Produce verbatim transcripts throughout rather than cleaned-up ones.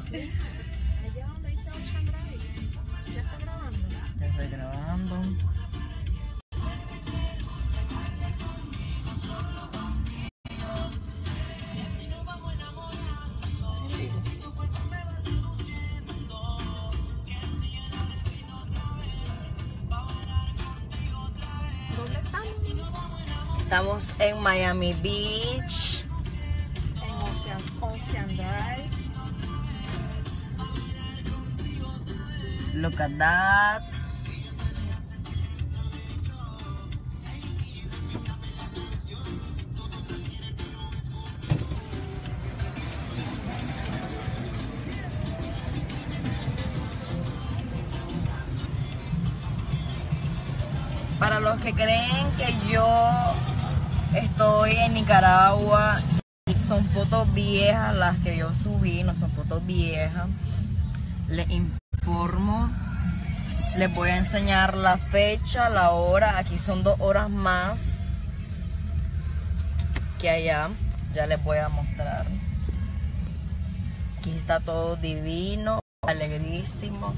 Allá donde dice Ocean Drive. ¿Ya está grabando? Ya estoy grabando. ¿Dónde estamos? Estamos en Miami Beach. En Ocean, Ocean Drive. Look at that. Para los que creen que yo estoy en Nicaragua y son fotos viejas las que yo subí, no son fotos viejas, les informo, les voy a enseñar la fecha, la hora. Aquí son dos horas más que allá, ya les voy a mostrar. Aquí está todo divino, alegrísimo.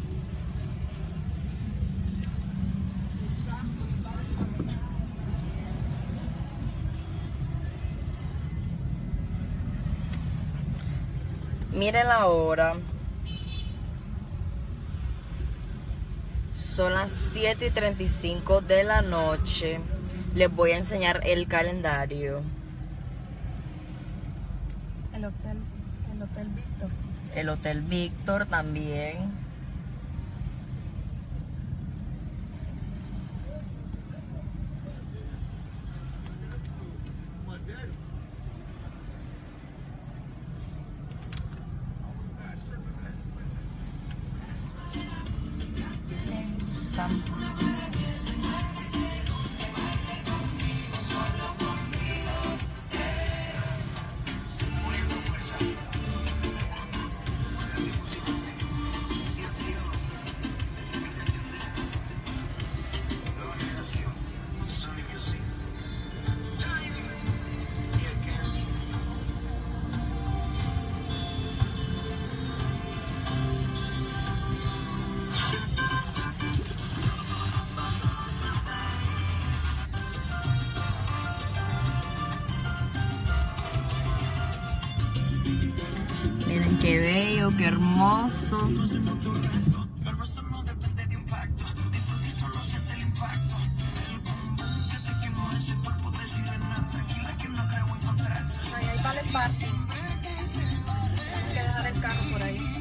Miren la hora. Son las siete y treinta y cinco de la noche. Les voy a enseñar el calendario. El hotel, el Hotel Víctor. El Hotel Víctor también. Miren qué bello, qué hermoso. Ahí, ahí vale el parking. Hay que dejar el carro por ahí.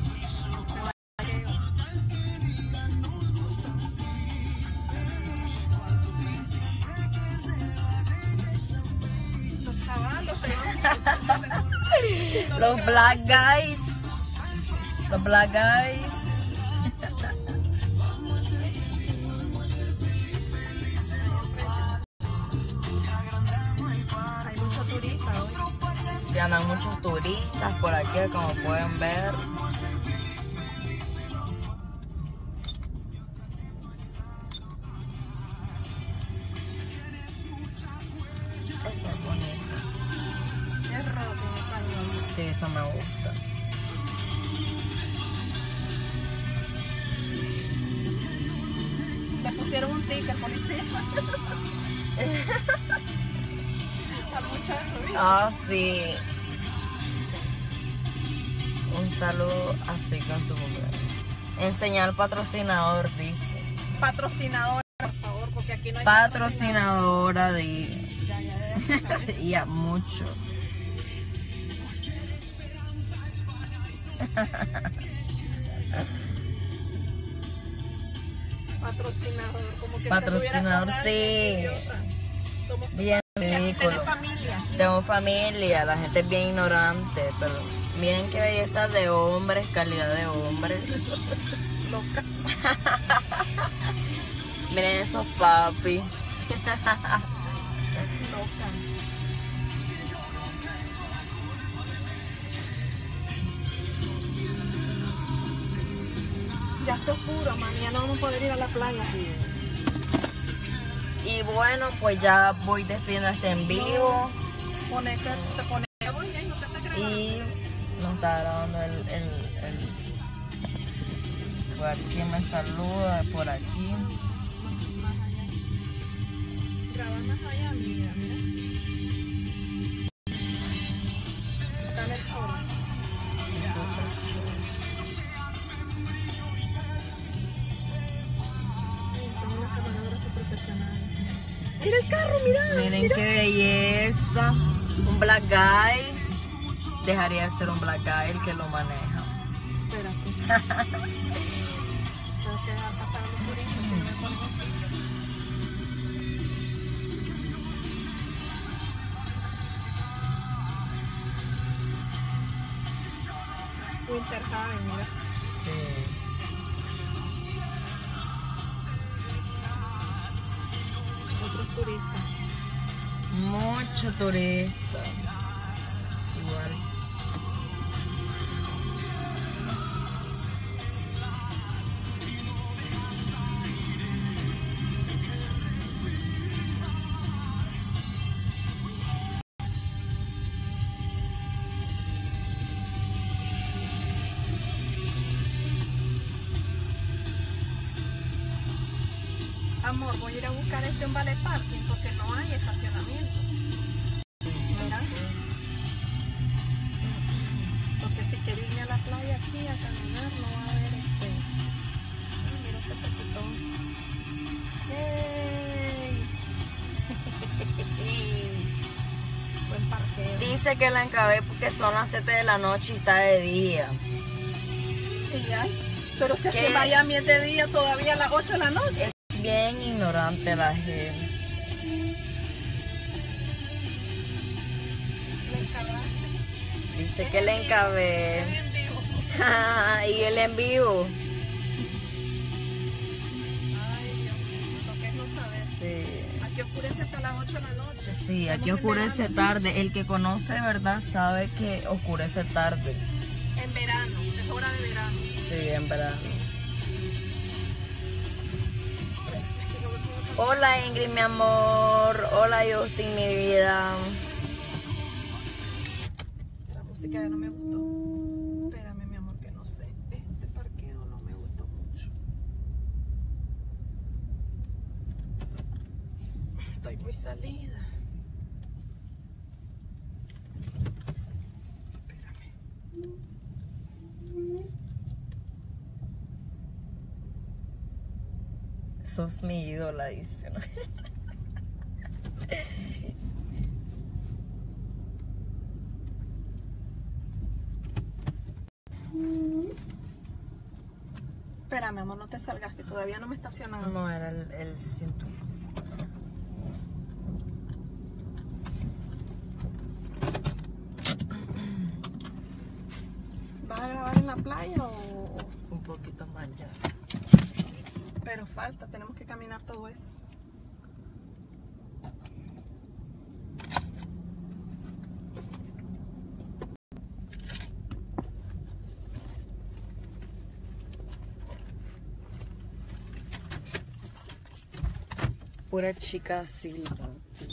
Los chavalos se van. Los black guys. Los black guys. Hay muchos turistas hoy. Sí, andan muchos turistas por aquí, como pueden ver. Esa es bonita. Es rojo en español. Sí, eso me gusta. Le pusieron un ticket policía. Al muchacho, ¿viste? Ah, sí. Un saludo a Fica en su cumpleaños. Enseñar al patrocinador, dice. Patrocinadora, por favor, porque aquí no hay Patrocinadora de... Ya, ya, ya. y a mucho. Patrocinador, como que Patrocinador, se sí. Somos Bien familia, ridículo. tenemos familia. Tengo familia, la gente es bien ignorante, pero miren qué belleza de hombres, calidad de hombres. Loca. Miren esos papi. Loca. Ya está oscuro, mami, ya no vamos a poder ir a la playa. Y bueno, pues ya voy despidiendo este en vivo. Ponete, te pones, oye, no te está grabando. Y nos está grabando el, el, el A ver quién me saluda por aquí. Más allá. Graba más allá, mi vida, mira. Dale el foro. Tengo una camarógrafa profesional. Mira el carro, mira. Miren mira. qué belleza. Un black guy. Dejaría de ser un black guy el que lo maneja. Espérate. Tengo que dejar pasar los turistas, si no me ponen un filtro. Winter Haven, mira. Sí. Otros turistas. Mucho turista. Igual. Amor, voy a ir a buscar este en Vale Parking porque no hay estacionamiento. Mira. Porque si quiero irme a la playa aquí a caminar no va a haber este. Ah, mira este secutón. ¡Yay! Buen parqueo. Dice que la encabé porque son las siete de la noche y está de día. Y ya. Pero si aquí ¿Qué? en Miami es de día todavía a las ocho de la noche. Es bien ignorante la gente. Le encabaste. Dice que le encabé. Es en vivo. Y el en vivo. Ay, Dios mío, lo que es no saber. Sí. Aquí oscurece hasta las ocho de la noche. Sí, aquí Estamos en oscurece verano. tarde. El que conoce de verdad sabe que oscurece tarde. En verano, es hora de verano. Sí, en verano. Hola Ingrid, mi amor. Hola Justin, mi vida. La música ya no me gustó. Espérame, mi amor, que no sé. Este parqueo no me gustó mucho. Estoy muy salida. Espérame. Sos mi ídola, dice, ¿no? Espérame, amor, no te salgas, que todavía no me estacionan. No, era el, el cinturón. ¿Vas a grabar en la playa o...? Un poquito más ya. Pero falta, tenemos que caminar todo eso. Pura chica Silva.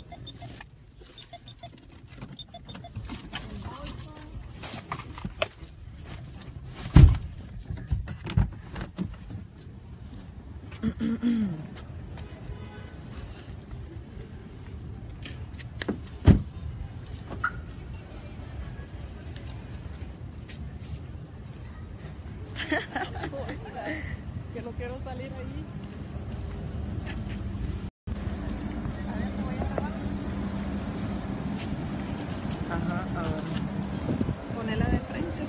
Yo no quiero salir ahí. A ver, te voy a grabar. Ajá, a ver. Ponela de frente.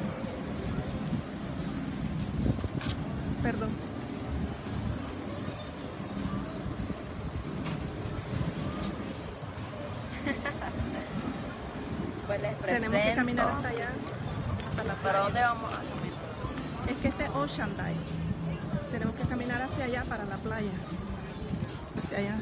Perdón. Pues les Tenemos que presento. caminar hasta allá. Hasta la ¿Para playa. dónde vamos a caminar? Es que este es Ocean Dive. Tenemos que caminar hacia allá para la playa. Hacia allá.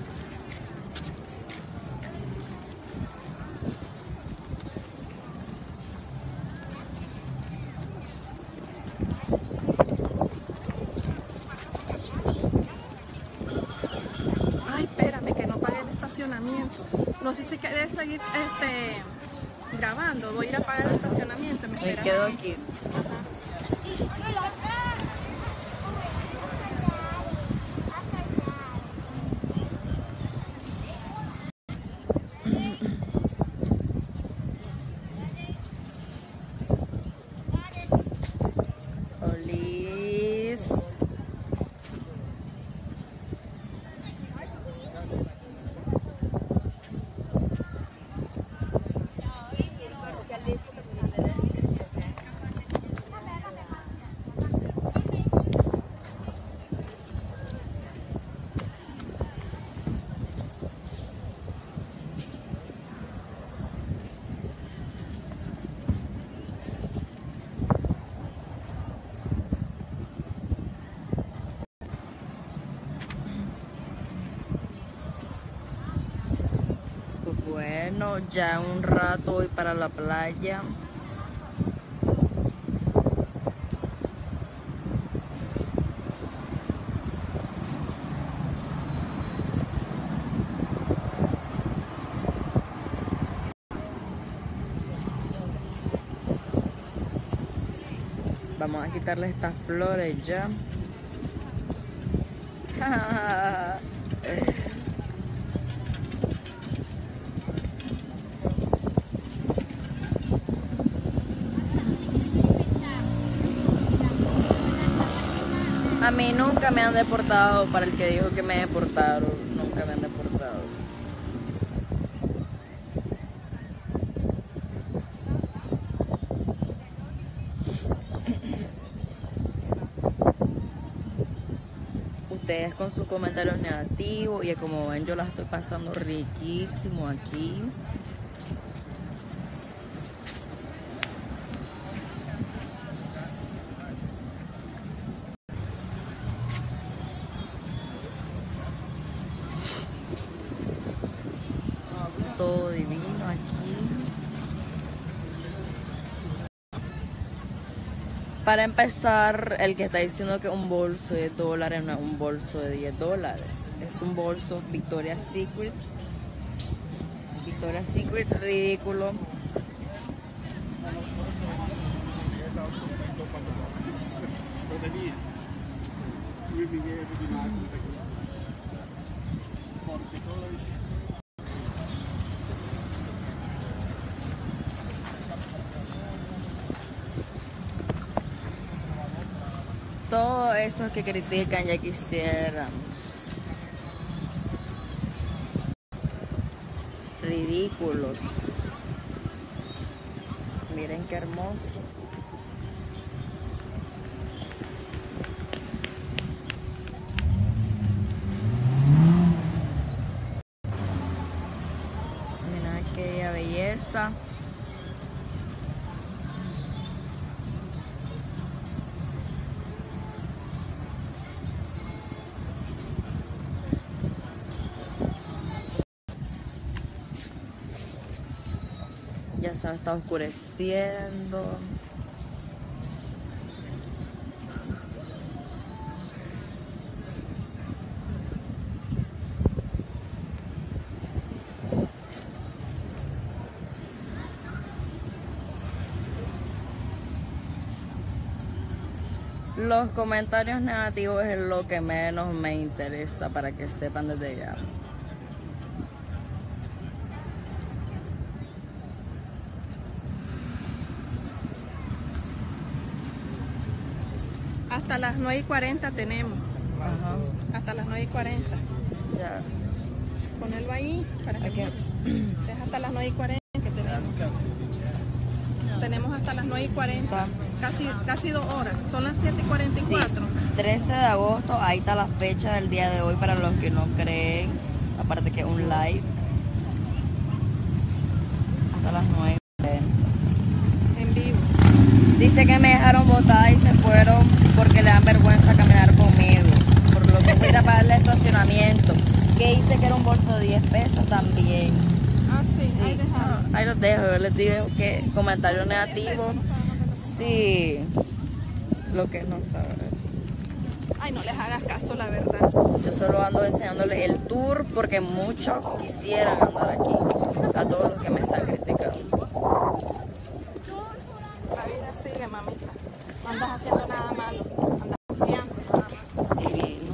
Ay, espérame, que no pagué el estacionamiento. No sé si quieres seguir este, grabando. Voy a ir a pagar el estacionamiento. Me Me esperas quedo aquí. aquí. Ajá. Bueno, ya un rato voy para la playa. Vamos a quitarle estas flores ya. A mí nunca me han deportado, para el que dijo que me deportaron, nunca me han deportado. Ustedes con sus comentarios negativos y como ven yo la estoy pasando riquísimo aquí. Todo divino aquí. Para empezar, el que está diciendo que un bolso de dólares no es un bolso de diez dólares. Es un bolso Victoria's Secret. Victoria's Secret, ridículo. Todos esos que critican ya quisieran. Ridículos. Miren qué hermoso. Miren aquella belleza. Ya se está oscureciendo. Los comentarios negativos es lo que menos me interesa, para que sepan desde ya. Hasta las nueve y cuarenta tenemos. Ajá. Hasta las nueve y cuarenta. Ya. Ponerlo ahí para que Aquí. es hasta las nueve y cuarenta que tenemos. Tenemos hasta las nueve y cuarenta. Casi, casi dos horas. Son las siete y cuarenta y cuatro. Sí, trece de agosto, ahí está la fecha del día de hoy para los que no creen. Aparte que es un live. Hasta las nueve y cuarenta. En vivo. Dice que me dejaron botada y se fueron porque le dan vergüenza caminar conmigo. Por lo que fui a pagar el estacionamiento. Que dice que era un bolso de diez pesos también. Ah, sí, Sí. ahí dejaron. Ahí los dejo, yo les digo que comentarios negativos. Sí, lo que no saben. Ay, no les hagas caso, la verdad. Yo solo ando enseñándoles el tour porque muchos quisieran andar aquí. A todos los que me están criticando. La vida sigue, mamita. No andas haciendo nada malo. Andas paseando nada más. Divino.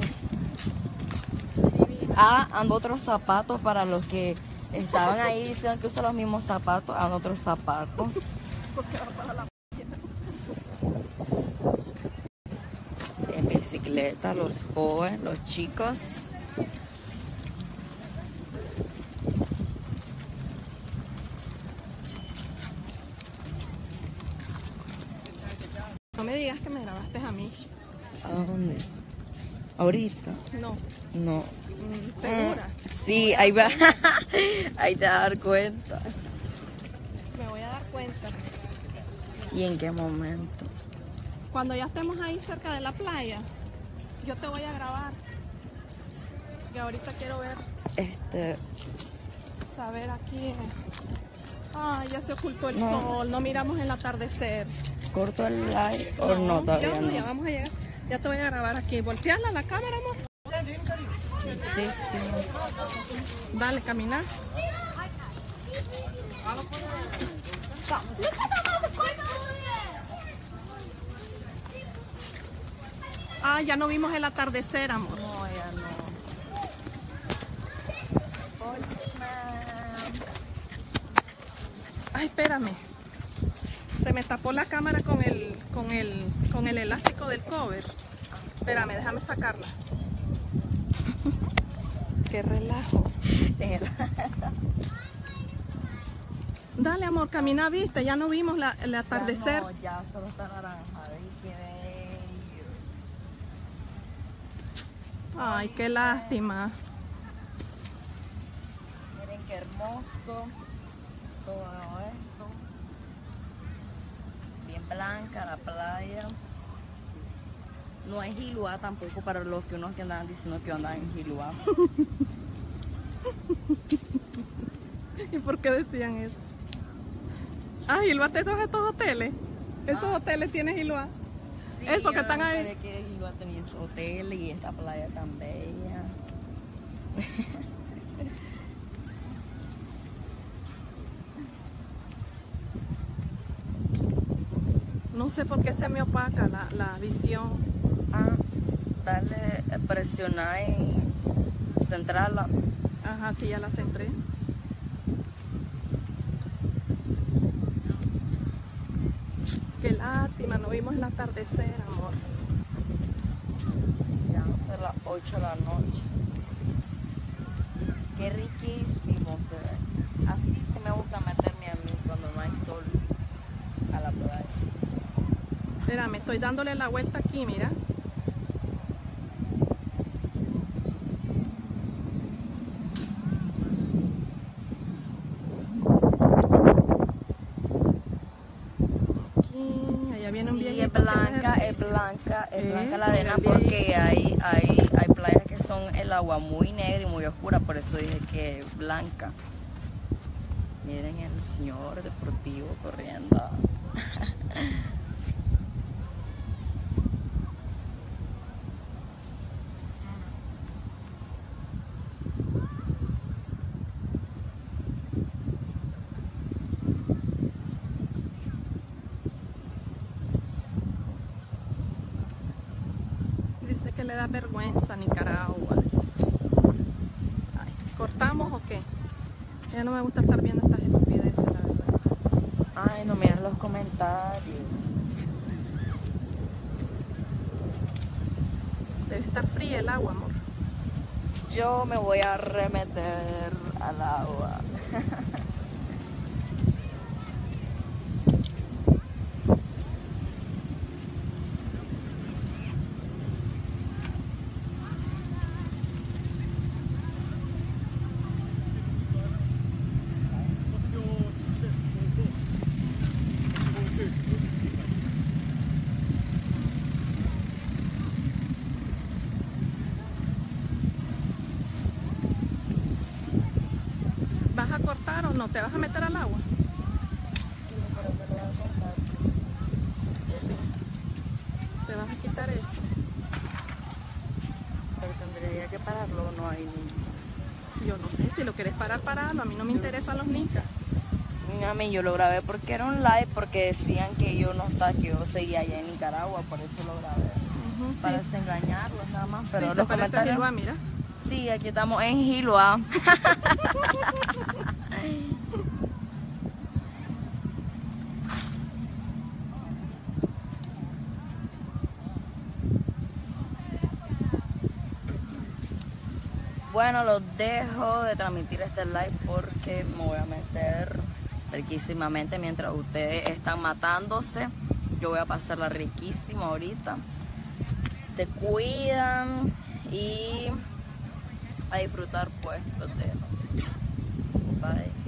Ah, ando otros zapatos para los que estaban ahí diciendo que usan los mismos zapatos. Ando otros zapatos. Porque va para la... En bicicleta, los jóvenes, los chicos. No me digas que me grabaste a mí. ¿A dónde? ¿Ahorita? No. No. Mm, ¿Segura? Sí, ahí va. Ahí te vas a dar cuenta. Me voy a dar cuenta. ¿Y en qué momento? Cuando ya estemos ahí cerca de la playa, yo te voy a grabar. Y ahorita quiero ver Este, Vamos a ver aquí. Ay, ya se ocultó el No. sol, no miramos el atardecer. ¿Corto el live o no, todavía ya, no? ya vamos a llegar. Ya te voy a grabar aquí. Voltearla la cámara, amor. Sí, sí. Dale, caminar. Ah, ya no vimos el atardecer, amor. No, ya no. Ay, espérame. Se me tapó la cámara con el, con el, con el elástico del cover. Espérame, déjame sacarla. Qué relajo. Dale, amor, camina, viste. Ya no vimos la, el atardecer. Ya no, ya solo está naranja. Qué bello. Ay, qué lástima. Miren qué hermoso. Todo esto. Bien blanca la playa. No es Hilua tampoco para los que unos que andan diciendo que andan en Hilua. ¿Y por qué decían eso? Ah, Hilua, todos estos hoteles. Esos Ah. hoteles tienen Hilua. Sí, Eso que yo están no ahí. sabía que Hilua tenía ese hotel y esta playa tan bella. No sé por qué se me opaca la, la visión. Ah, dale, presionar en centrarla. Ajá, sí, ya la centré. Qué lástima, no vimos el atardecer, amor. Ya van a ser las ocho de la noche. Qué riquísimo se ve. Así sí me gusta meterme a mí cuando no hay sol a la playa. Espérame, estoy dándole la vuelta aquí, mira. Aquí, allá viene un Sí, viejito es haciendo blanca, es ejercicio. blanca, es Eh, blanca la arena mira el porque hay, hay, hay playas que son el agua muy negra y muy oscura, por eso dije que es blanca. Miren el señor deportivo corriendo. Dice que le da vergüenza a Nicaragua, dice. Ay, ¿cortamos o qué? Ya no me gusta estar viendo estas estupideces, la verdad. Ay, no miren los comentarios. Debe estar fría el agua, amor. Yo me voy a remeter al agua. ¿Vas a cortar o no? ¿Te vas a meter al agua? ¿Te vas a quitar eso? Pero tendría que pararlo, no hay ni... Yo no sé, si lo quieres parar, paralo. A mí no me interesan los nicas. A mí yo lo grabé porque era un live, porque decían que yo no estaba, que yo seguía allá en Nicaragua, por eso lo grabé. Ujú, Para sí. desengañarlos nada más. Pero Sí, se los parece a comentarios... Hilua, mira. Sí, aquí estamos en Hilua. Bueno, los dejo de transmitir este live porque me voy a meter riquísimamente mientras ustedes están matándose. Yo voy a pasarla riquísimo ahorita. Se cuidan y a disfrutar, pues los dejo. Bye.